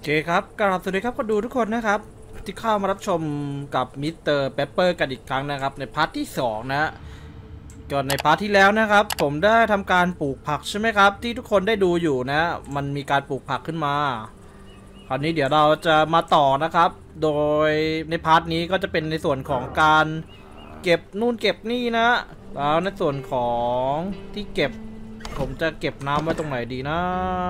เคครับกราบสวัสดีครับก็ดูทุกคนนะครับที่เข้ามารับชมกับมิสเตอร์เปเปอร์กันอีกครั้งนะครับในพาร์ทที่2นะก่อนในพาร์ทที่แล้วนะครับผมได้ทำการปลูกผักใช่ไหมครับที่ทุกคนได้ดูอยู่นะมันมีการปลูกผักขึ้นมาคราวนี้เดี๋ยวเราจะมาต่อนะครับโดยในพาร์ทนี้ก็จะเป็นในส่วนของการเก็บนู่นเก็บนี่นะแล้วในส่วนของที่เก็บผมจะเก็บน้ำไว้ตรงไหนดีนะ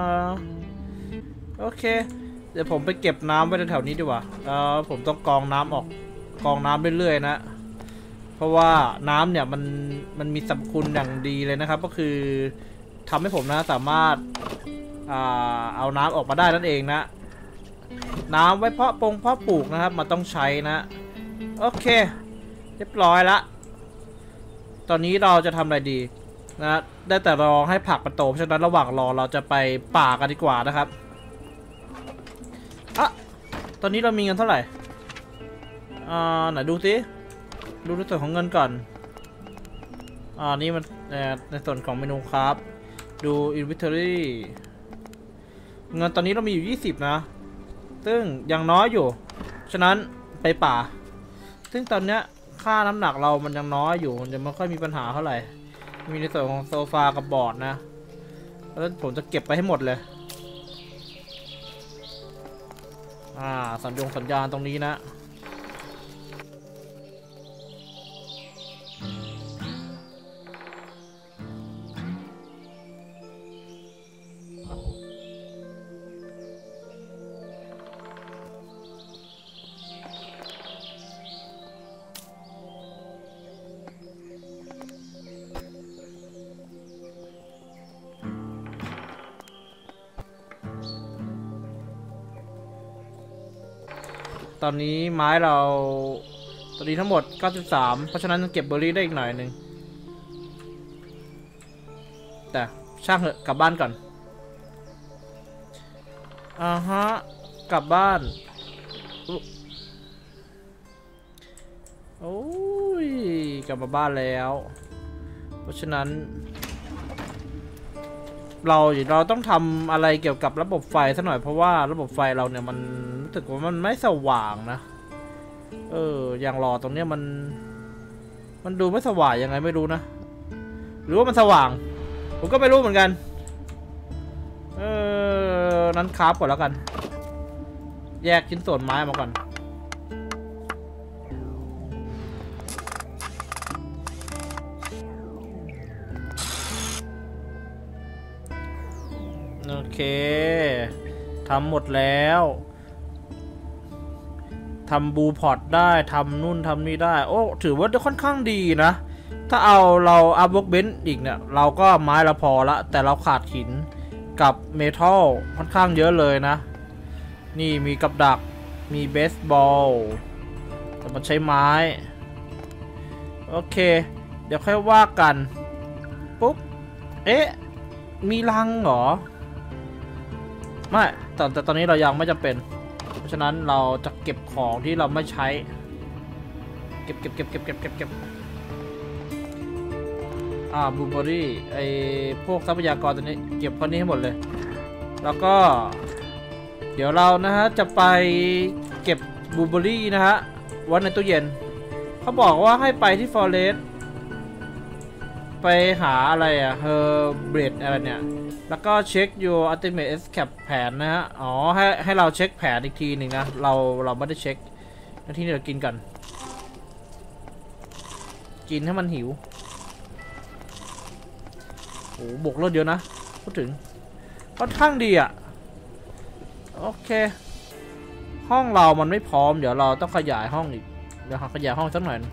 โอเคเดี๋ยวผมไปเก็บน้ำไว้แถวนี้ดีกว่าผมต้องกรองน้ำออกกรองน้ำเรื่อยๆนะเพราะว่าน้ำเนี่ยมันมีสรรพคุณอย่างดีเลยนะครับก็คือทำให้ผมนะสามารถเอาน้ำออกมาได้นั่นเองนะน้ำไว้เพาะปลูกนะครับมันต้องใช้นะโอเคเรียบร้อยละตอนนี้เราจะทำอะไรดีนะได้แต่รอให้ผักมันโตเพราะฉะนั้นระหว่างรอเราจะไปป่ากันดีกว่านะครับตอนนี้เรามีเงินเท่าไหร่ไหนดูสิดูในส่วนของเงินก่อนนี่มันในส่วนของเมนูครับดู inventory เงินตอนนี้เรามีอยู่20นะซึ่งยังน้อยอยู่ฉะนั้นไปป่าซึ่งตอนเนี้ยค่าน้ำหนักเรามันยังน้อยอยู่มันจะไม่ค่อยมีปัญหาเท่าไหร่มีในส่วนของโซฟากับบอร์ดนะแล้วผมจะเก็บไปให้หมดเลยสัญญาณตรงนี้นะตอนนี้ไม้เราตอนนี้ทั้งหมด93เพราะฉะนั้นเก็บเบอร์รี่ได้อีกหน่อยหนึ่งแต่ช่างเถอะกลับบ้านก่อนกลับบ้านโอ้ยกลับมาบ้านแล้วเพราะฉะนั้นเราต้องทำอะไรเกี่ยวกับระบบไฟซะหน่อยเพราะว่าระบบไฟเราเนี่ยมันรู้สึกว่ามันไม่สว่างนะอย่างรอตรงเนี้ยมันดูไม่สว่างยังไงไม่รู้นะหรือว่ามันสว่างผมก็ไม่รู้เหมือนกันนั้นคราฟก่อนแล้วกันแยกชิ้นส่วนไม้มาก่อนโอเคทำหมดแล้วทำบูพอร์ตได้ทำนู่นทำนี่ได้โอ้ถือว่าค่อนข้างดีนะถ้าเราอัพเวิร์กเบนซ์อีกเนี่ยเราก็ไม้ละพอละแต่เราขาดหินกับเมทัลค่อนข้างเยอะเลยนะนี่มีกับดักมีเบสบอลแต่มันใช้ไม้โอเคเดี๋ยวค่อยว่ากันปุ๊บมีรังเหรอไม่แต่ตอนนี้เรายังไม่จำเป็นเพราะฉะนั้นเราจะเก็บของที่เราไม่ใช้เก็บบลูเบอร์รี่ไอพวกทรัพยากรตัวนี้เก็บคนนี้ให้หมดเลยแล้วก็เดี๋ยวเรานะฮะจะไปเก็บบลูเบอร์รี่นะฮะไว้ในตู้เย็นเขาบอกว่าให้ไปที่ฟอเรสต์ไปหาอะไรเฮอร์เบรดอะไรเนี่ยแล้วก็เช็ค your ultimate escape แผนนะฮะให้เราเช็คแผนอีกทีหนึ่งนะเราไม่ได้เช็คที่นี่เรากินกันกินให้มันหิวโอ้บวกเลือดเยอะนะพูดถึงค่อนข้างดีโอเคห้องเรามันไม่พร้อมเดี๋ยวเราต้องขยายห้องอีกเดี๋ยวขยายห้องสักหน่อย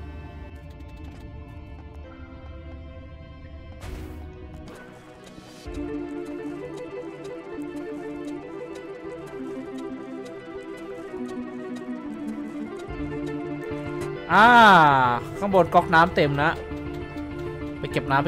ข้างบนก๊อกน้ำเต็มนะไปเก็บน้ำ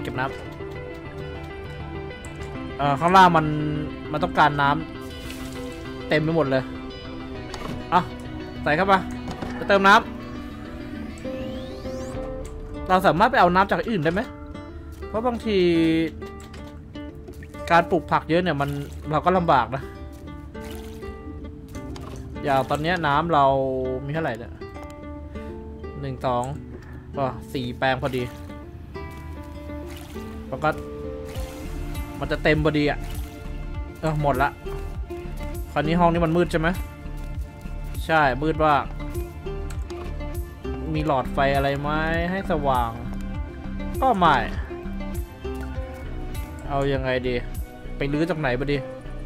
ข้างล่างมันต้องการน้ำเต็มไปหมดเลยใส่เข้าไปเติมน้ำเราสามารถไปเอาน้ำจากอื่นได้ไหมเพราะบางที การปลูกผักเยอะเนี่ยเราก็ลำบากนะอย่างตอนนี้น้ำเรามีเท่าไหร่เนี่ย1 2ก็4 แปลงพอดีแล้วก็มันจะเต็มพอดีอ่ะหมดละคราวนี้ห้องนี้มันมืดใช่ไหมใช่มืดว่ามีหลอดไฟอะไรไหมให้สว่างก็ไม่เอายังไงดีไปรื้อจากไหนบ่ดี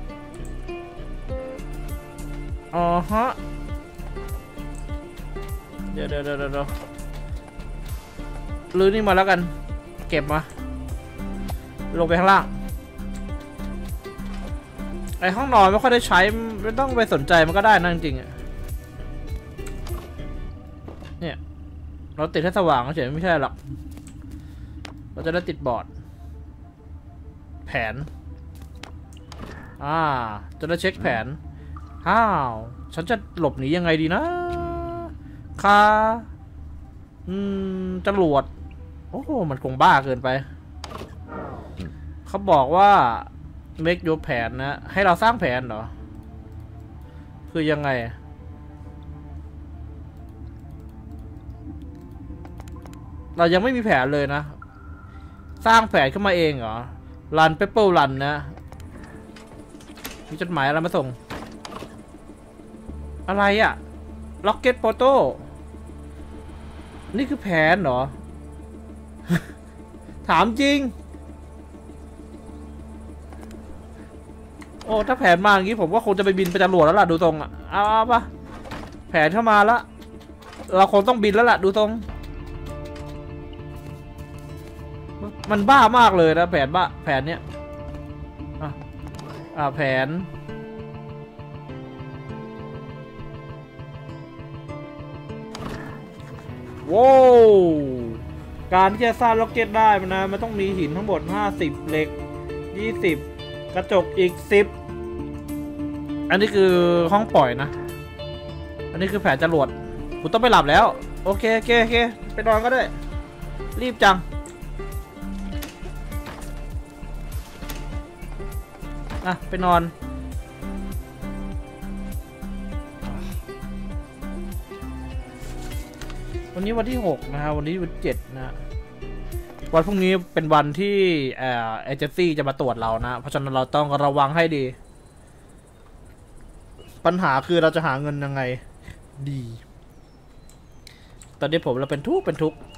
อ๋อฮะเดี๋ยวรื้อนี่มาแล้วกันเก็บมาลงไปข้างล่างไอห้องนอนไม่ค่อยได้ใช้ไม่ต้องไปสนใจมันก็ได้นะจริงๆเนี่ยเราติดให้สว่างเฉยไม่ใช่หรอกเราจะได้ติดบอร์ดแผนจะได้เช็คแผนฉันจะหลบหนียังไงดีนะจรวดโอ้โหมันคงบ้าเกินไปเขาบอกว่าเมคยูแผนนะให้เราสร้างแผนเหรอคือยังไงเรายังไม่มีแผนเลยนะสร้างแผนขึ้นมาเองเหรอรันเปเปอร์รันนะมีจดหมายอะไรมาส่งอะไรอะล็อกเก็ตโฟโต้นี่คือแผนเหรอ ถามจริงโอ้ถ้าแผนมาอย่างนี้ผมว่าคงจะไปบินไปจรวดแล้วล่ะดูตรงอ่ะเอาปะแผนเข้ามาแล้วเราคงต้องบินแล้วล่ะดูตรงมันบ้ามากเลยนะแผนเนี้ยแผนว้าวการที่จะสร้างล็อกเก็ตได้มันต้องมีหินทั้งหมด50เหล็ก20กระจกอีก10อันนี้คือห้องปล่อยนะอันนี้คือแผนจรวดคุณต้องไปหลับแล้วโอเคไปนอนก็ได้รีบจังไปนอนวันนี้วันที่6นะฮะวันนี้วัน7นะวันพรุ่งนี้เป็นวันที่เอเจนซี่จะมาตรวจเรานะเพราะฉะนั้นเราต้องระวังให้ดีปัญหาคือเราจะหาเงินยังไงดีตอนนี้เราเป็นทุกข์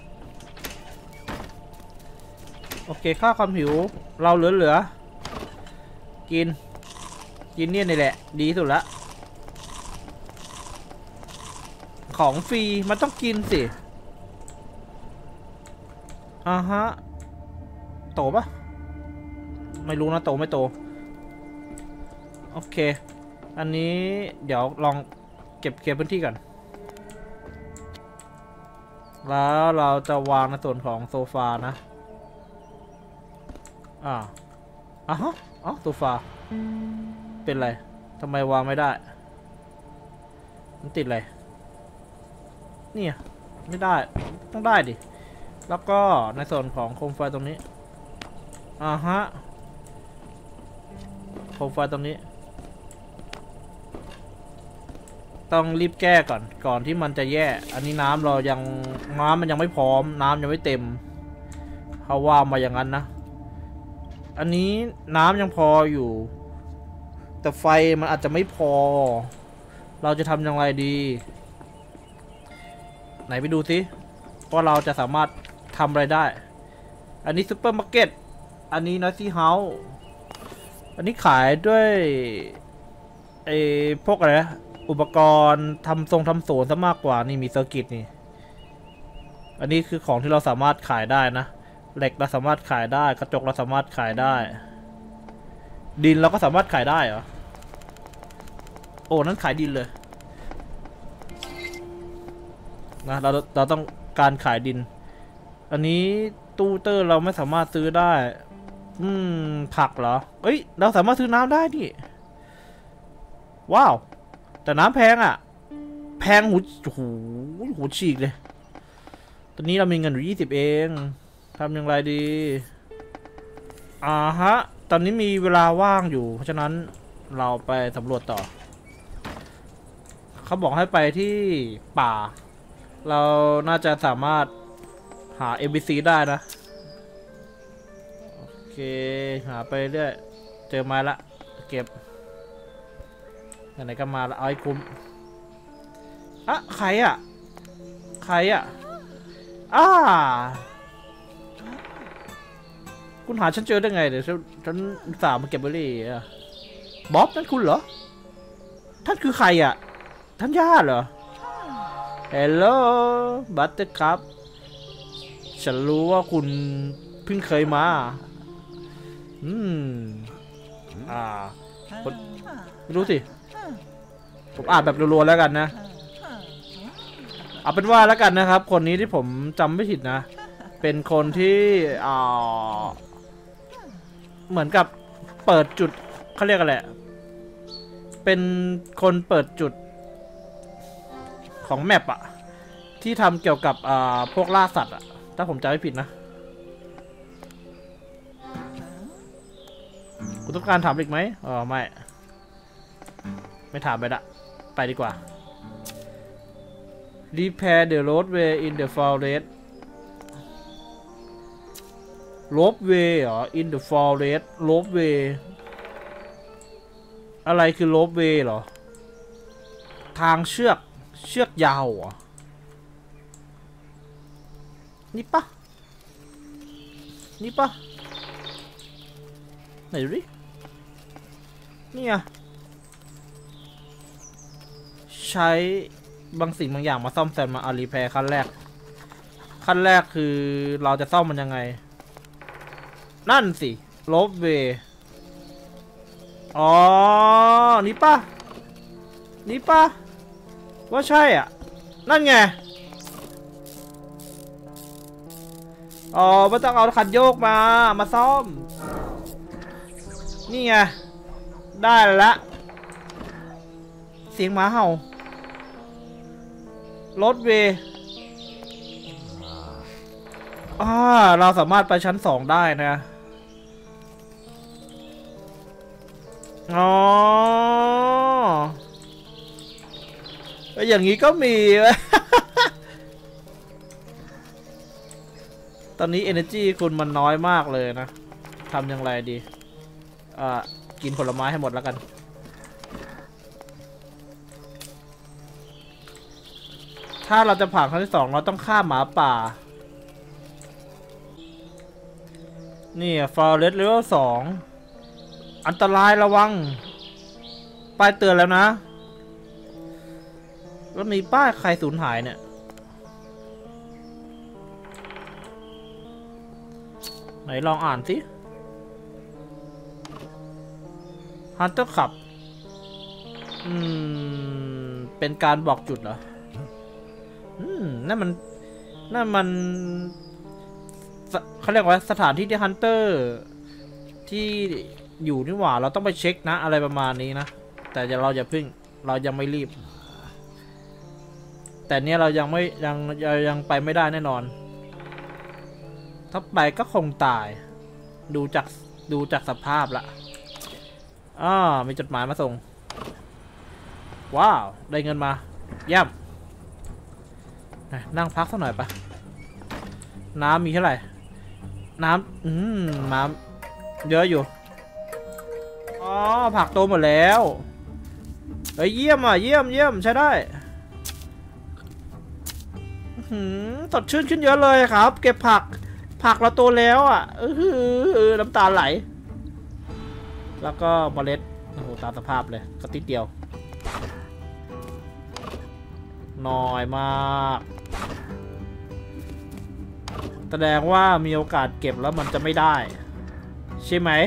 โอเคค่าความหิวเราเหลือกินเนี่ยนี่แหละดีสุดละของฟรีมันต้องกินสิฮะโตปะไม่รู้นะโตไม่โตโอเคอันนี้เดี๋ยวลองเก็บพื้นที่ก่อนแล้วเราจะวางในส่วนของโซฟานะโซฟาเป็นไรทำไมวางไม่ได้มันติดอะไรเนี่ยไม่ได้ต้องได้ดิแล้วก็ในส่วนของโคมไฟตรงนี้โคมไฟตรงนี้ต้องรีบแก้ก่อนที่มันจะแย่อันนี้น้ำมันยังไม่พร้อมน้ำยังไม่เต็มเขาว่ามาอย่างนั้นนะอันนี้น้ำยังพออยู่แต่ไฟมันอาจจะไม่พอเราจะทำอย่างไรดีไหนไปดูสิว่าเราจะสามารถทำอะไรได้อันนี้ซูเปอร์มาร์เก็ตอันนี้นอซี่เฮาส์อันนี้ขายด้วยพวกอะไรนะอุปกรณ์ทำสวนซะมากกว่านี่มีเซอร์กิตนี่อันนี้คือของที่เราสามารถขายได้นะเหล็กเราสามารถขายได้กระจกเราสามารถขายได้ดินเราก็สามารถขายได้เหรอโอ้นั่นขายดินเลยนะเราต้องการขายดินอันนี้ตู้เตอร์เราไม่สามารถซื้อได้ผักเหรอเราสามารถซื้อน้ำได้ดิว้าวแต่น้ำแพงอ่ะแพงหูฉีกเลยตอนนี้เรามีเงินอยู่20เองทำอย่างไรดีตอนนี้มีเวลาว่างอยู่เพราะฉะนั้นเราไปสำรวจต่อเขาบอกให้ไปที่ป่าเราน่าจะสามารถหา NPC ได้นะโอเคหาไปเรื่อยเจอไม้ละเก็บไหนๆก็มาละเอาให้คุ้มอะใครอะคุณหาฉันเจอได้ไงเดี๋ยวฉันสามมาเก็บเบอร์รี่อะบ๊อบนั่นคุณเหรอท่านคือใครอะท่านญาติเหรอ Hello บัตเตอร์คัพฉันรู้ว่าคุณเพิ่งเคยมาไม่รู้สิผมอ่านแบบรัวๆแล้วกันนะเอาเป็นว่าแล้วกันนะครับคนนี้ที่ผมจำไม่ผิดนะเป็นคนที่เหมือนกับเปิดจุดเขาเรียกอะไรเป็นคนเปิดจุดของแมปอะที่ทำเกี่ยวกับพวกล่าสัตว์อะถ้าผมจำไม่ผิดนะคุณต้องการถามอีกไหมไม่ถามไปละไปดีกว่า Repair the roadway in the forest roadway เหรอ in the forest roadway อะไรคือ roadway เหรอทางเชือกยาวเหรอนี่ปะไหนดูดินี่ไงใช้บางสิ่งบางอย่างมาซ่อมแซมมารีแพร์ขั้นแรกคือเราจะซ่อมมันยังไงนั่นสิโลบเวอ๋อนี่ปะว่าใช่อ่ะนั่นไงอ๋อไม่ต้องเอาคันโยกมาซ่อมนี่ไงได้แล้วเสียงหมาเห่ารถเวย์เราสามารถไปชั้น2ได้นะอ๋ออย่างนี้ก็มี ตอนนี้ energy คุณมันน้อยมากเลยนะทำอย่างไรดีกินผลไม้ให้หมดแล้วกันถ้าเราจะผ่านครั้งที่2เราต้องฆ่าหมาป่านี่Forest Level 2อันตรายระวังป้ายเตือนแล้วนะแล้วมีป้ายใครสูญหายเนี่ยไหนลองอ่านสิ Hunter Club เป็นการบอกจุดเหรอนั่นมันเขาเรียกว่าสถานที่ที่ฮันเตอร์ที่อยู่นี่หว่าเราต้องไปเช็คนะอะไรประมาณนี้นะแต่เราอย่าพึ่งเรายังไม่รีบแต่เนี้ยเรายังไปไม่ได้แน่นอนถ้าไปก็คงตายดูจากสภาพละมีจดหมายมาส่งว้าวได้เงินมาเยี่ยมนั่งพักสักหน่อยปะน้ำมีเท่าไหร่น้ำเยอะอยู่ผักโตหมดแล้วเยี่ยมเยี่ยมใช้ได้สดชื่นขึ้นเยอะเลยครับเก็บผักเราโตแล้วน้ำตาไหลแล้วก็เมล็ดโอ้โหตามสภาพเลยกระติดเดียวน้อยมากแสดงว่ามีโอกาสเก็บแล้วมันจะไม่ได้ใช่ไหม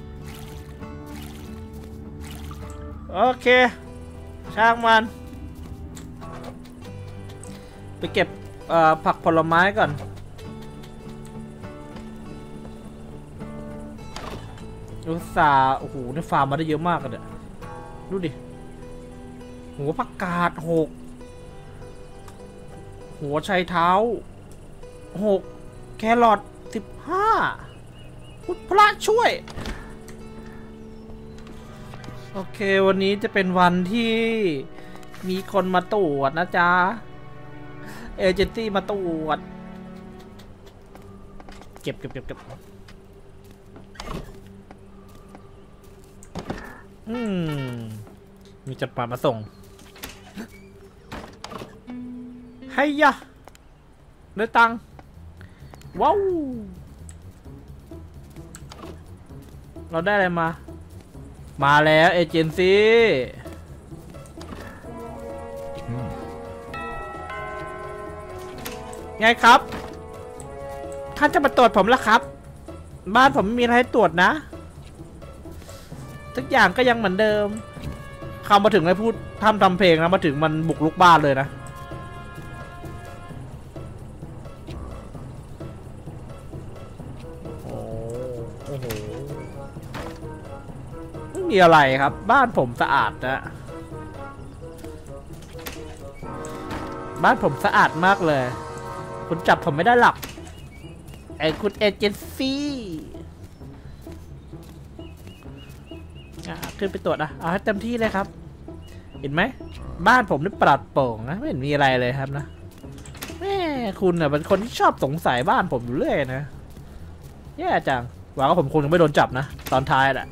โอเคช่างมันไปเก็บผักผลไม้ก่อนอุตส่าห์โอ้โหนี่ฟาร์มมาได้เยอะมากเลยดูดิหัวผักกาด6หัวไชเท้า6แครอท15พุทธพระช่วยโอเควันนี้จะเป็นวันที่มีคนมาตรวจนะจ๊ะเอเจนซี่มาตรวจเก็บมีจดหมายมาส่งให้ยะได้ตังค์ว้าวเราได้อะไรมาแล้วเอเจนซี่ไงครับท่านจะมาตรวจผมแล้วครับบ้านผมไม่มีอะไรให้ตรวจนะทุกอย่างก็ยังเหมือนเดิมเข้ามาถึงเลยพูดทำเพลงนะมาถึงมันบุกลุกบ้านเลยนะโอ้โหไม่มีอะไรครับบ้านผมสะอาดนะบ้านผมสะอาดมากเลยคุณจับผมไม่ได้หรอกไอ้คุณเอเจนซี่ขึ้นไปตรวจนะเอาให้เต็มที่เลยครับเห็นไหมบ้านผมนี่ปลอดโปร่งนะไม่เห็นมีอะไรเลยครับนะแม่คุณน่ะเป็นคนที่ชอบสงสัยบ้านผมอยู่เรื่อยนะแย่จังหวังว่าผมคงจะไม่โดนจับนะตอนท้ายแหละ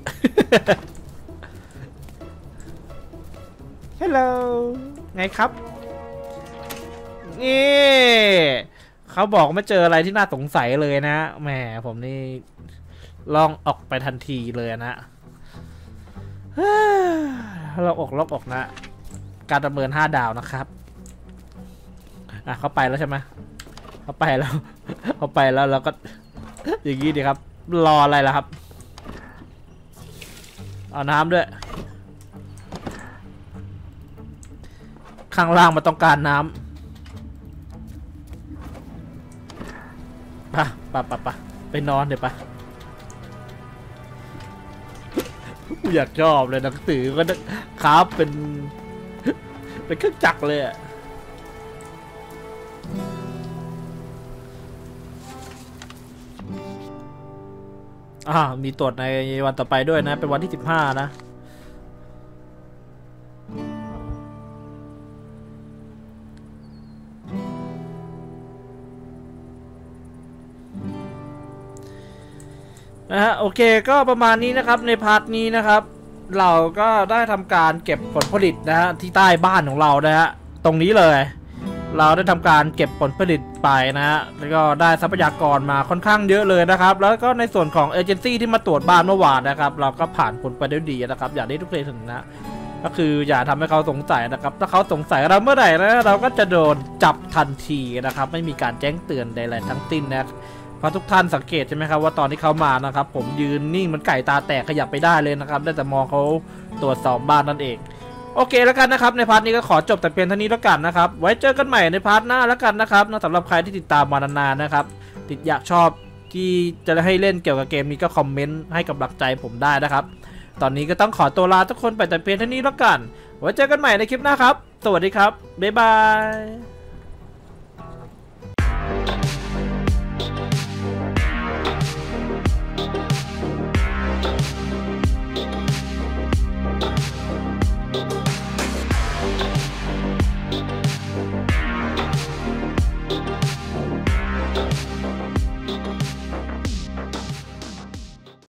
ฮัลโหลไงครับนี่เขาบอกไม่เจออะไรที่น่าสงสัยเลยนะแหมผมนี่ลองออกไปทันทีเลยนะเราล็อกนะการดำเนิน5 ดาวนะครับเขาไปแล้วใช่ไหมเขาไปแล้วเราก็อย่างนี้ดีครับรออะไรล่ะครับเอาน้ำด้วยข้างล่างมันต้องการน้ำไปนอนเดี๋ยวอยากชอบเลยหนังสือก็ครับเป็นเครื่องจักรเลยอ่ะมีตรวจในวันต่อไปด้วยนะเป็นวันที่15นะโอเคก็ประมาณนี้นะครับในพาร์ทนี้นะครับเราก็ได้ทำการเก็บผลผลิตนะฮะที่ใต้บ้านของเรานะฮะตรงนี้เลยเราได้ทำการเก็บผลผลิตไปนะฮะแล้วก็ได้ทรัพยากรมาค่อนข้างเยอะเลยนะครับแล้วก็ในส่วนของเอเจนซี่ที่มาตรวจบ้านเมื่อวานนะครับเราก็ผ่านผลไปได้ดีนะครับอย่าได้ทุกเพลงถึงนะก็คืออย่าทำให้เขาสงสัยนะครับถ้าเขาสงสัยเราเมื่อไหร่นะเราก็จะโดนจับทันทีนะครับไม่มีการแจ้งเตือนใดๆทั้งสิ้นนะเพราะทุกท่านสังเกตใช่ไหมครับว่าตอนที่เขามานะครับผมยืนนิ่งมันไก่ตาแตกขยับไปได้เลยนะครับได้แต่มองเขาตรวจสอบบ้านนั่นเองโอเคแล้วกันนะครับในพาร์ทนี้ก็ขอจบแต่เพียงเท่านี้แล้วกันนะครับไว้เจอกันใหม่ในพาร์ทหน้าแล้วกันนะครับสำหรับใครที่ติดตามมานานๆนะครับอยากชอบที่จะให้เล่นเกี่ยวกับเกมนี้ก็คอมเมนต์ให้กำลังใจผมได้นะครับตอนนี้ก็ต้องขอตัวลาทุกคนไปแต่เพียงเท่านี้แล้วกันไว้เจอกันใหม่ในคลิปหน้าครับสวัสดีครับบ๊ายบาย